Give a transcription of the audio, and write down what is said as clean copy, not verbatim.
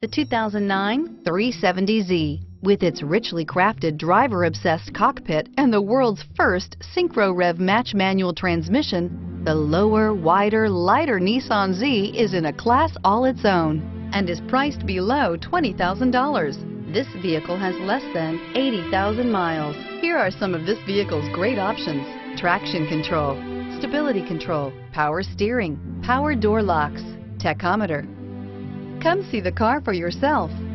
The 2009 370Z. With its richly crafted driver-obsessed cockpit and the world's first Synchro-Rev match manual transmission, the lower, wider, lighter Nissan Z is in a class all its own and is priced below $20,000. This vehicle has less than 80,000 miles. Here are some of this vehicle's great options: traction control, stability control, power steering, power door locks, tachometer. Come see the car for yourself.